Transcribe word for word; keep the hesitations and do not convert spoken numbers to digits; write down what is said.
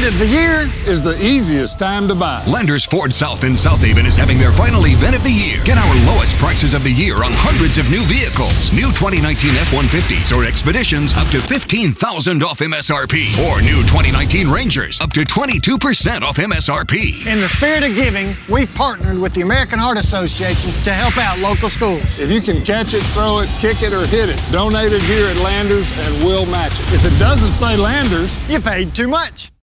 of the year is the easiest time to buy. Landers Ford South in South Haven is having their final event of the year. Get our lowest prices of the year on hundreds of new vehicles. New twenty nineteen F one fifties or Expeditions up to fifteen thousand dollars off M S R P. Or new twenty nineteen Rangers up to twenty-two percent off M S R P. In the spirit of giving, we've partnered with the American Heart Association to help out local schools. If you can catch it, throw it, kick it, or hit it, donate it here at Landers and we'll match it. If it doesn't say Landers, You paid too much.